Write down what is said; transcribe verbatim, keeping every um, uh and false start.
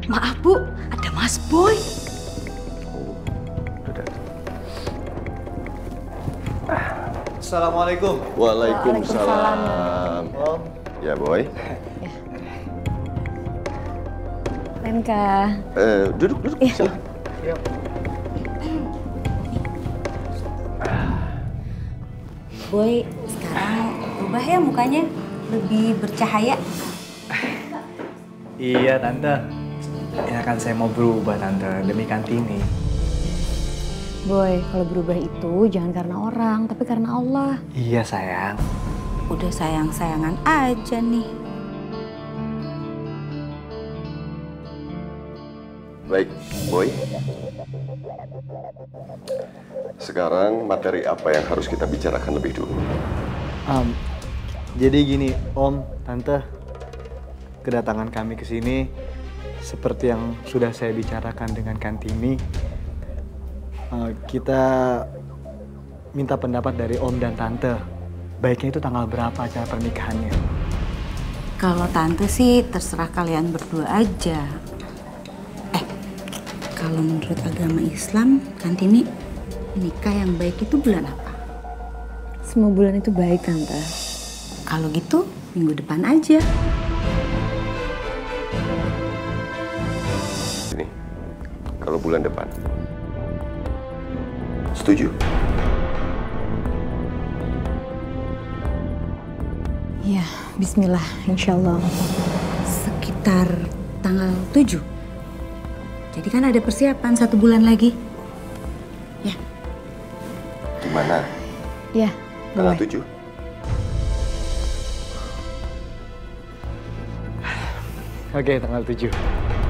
Maaf Bu, ada Mas Boy. Oh, udah. Assalamualaikum. Waalaikumsalam. Om. Ya, Boy. Lenka. Eh, duduk, duduk. Iya. Silahkan. Yuk. Boy, sekarang berubah ya mukanya, lebih bercahaya. Iya, Tante. Ya kan saya mau berubah, Tante, demi Kantini. Boy, kalau berubah itu jangan karena orang, tapi karena Allah. Iya, sayang. Udah sayang-sayangan aja nih. Baik, Boy. Sekarang materi apa yang harus kita bicarakan lebih dulu? Um, jadi gini, Om, Tante, kedatangan kami ke sini seperti yang sudah saya bicarakan dengan Kantini. Uh, kita minta pendapat dari Om dan Tante. Baiknya itu tanggal berapa acara pernikahannya? Kalau tante sih terserah kalian berdua aja. Eh, kalau menurut agama Islam, Kantini, nikah yang baik itu bulan apa? Semua bulan itu baik, Tante. Kalau gitu, minggu depan aja. Ini, kalau bulan depan. Setuju? Ya, bismillah, insya Allah. Sekitar tanggal tujuh. Jadi kan ada persiapan satu bulan lagi. Ya. Gimana? Ya, Tanggal boleh. tujuh? Oke, tanggal tujuh.